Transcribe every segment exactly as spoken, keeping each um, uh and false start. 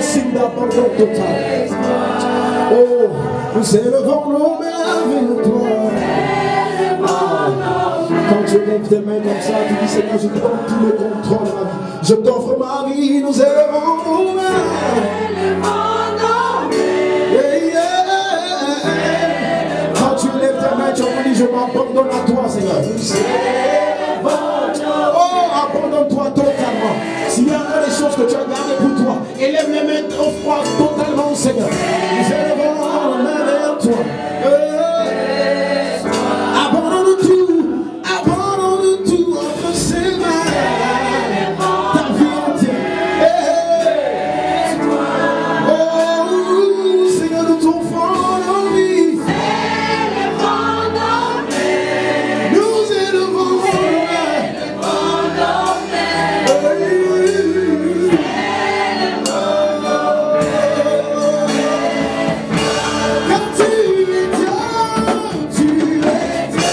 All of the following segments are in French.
signe d'abandon total. Oh, nous élevons nos mains vers toi. Quand tu lèves tes mains comme ça, tu dis Seigneur, je te donne tout le contrôle de ma vie. Je t'offre ma vie, nous élevons nos mains. Yeah, yeah. Quand tu lèves tes mains, tu me dis je m'abandonne à toi, Seigneur. Oh, abandonne-toi totalement. S'il y a des choses que tu as gardées pour toi, élève les mains, offre-toi totalement, Seigneur. Nous élevons nos mains vers toi. Yeah. Abandonne tout. Abandonne tout entre ses mains. Ta vie entière. Hey. Oh, Seigneur, nous t'offrons nos vies. Nous élevons nos mains. Quand tu es Dieu, tu es Dieu.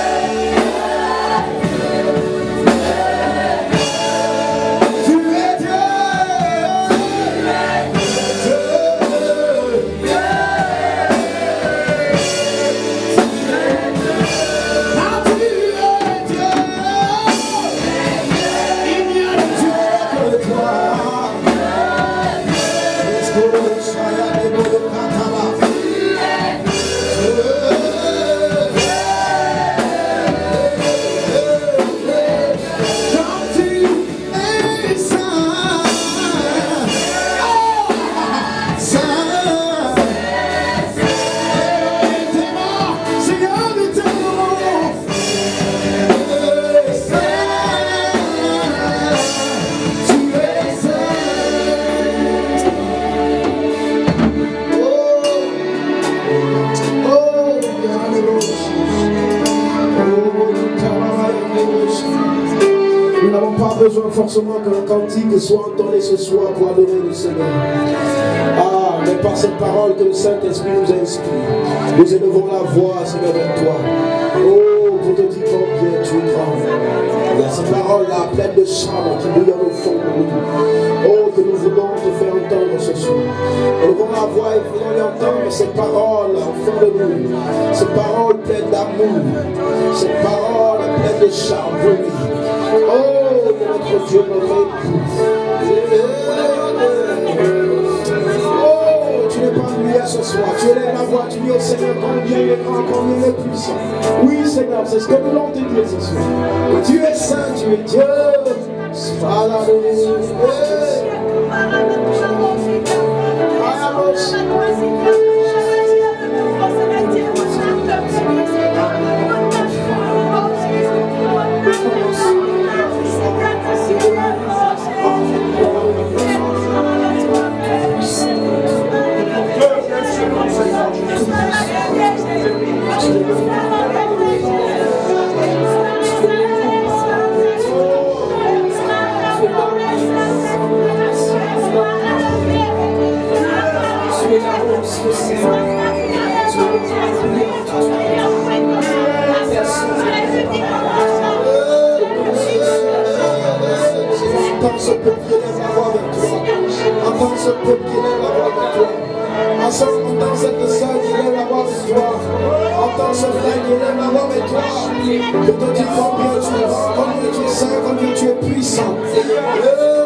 Tu es Dieu. Quand tu es Dieu, il n'y a de Dieu que toi. Est-ce que le chaya de Bodo Kataba? Quand tu es saint, oh, saint, Seigneur, nous t'aimons. Saint, tu es saint. Oh, oh, nous n'avons pas besoin forcément qu'un cantique soit entonné ce soir pour adorer le Seigneur. Ah, mais par cette parole que le Saint-Esprit nous inspire, nous élevons la voix, Seigneur, vers toi. Oh, pour te dire combien tu es grand. Il y a ces paroles-là pleines de charme qui bouillonnent au fond de nous. Oh, que nous voulons te faire entendre ce soir. Nous levons la voix et voulons entendre ces paroles au fond de nous. Ces paroles pleines d'amour. Ces paroles pleines de charme pour nous. Oh, notre Dieu, notre époux. Oh, tu n'es pas ennuyé ce soir. Tu élèves la voix, tu dis au Seigneur combien il est grand, combien il est puissant. Oui, Seigneur, c'est ce que nous voulons te dire ce soir. Que tu es saint, tu es Dieu. Entends ce peuple qui élève la voix vers toi. Entends ce peuple qui élève la voix vers toi. Entends cette sœur qui élève la voix vers toi. Entends ce frère qui élève la voix vers toi. Je te dis combien tu es grand, combien tu es saint, combien tu es puissant.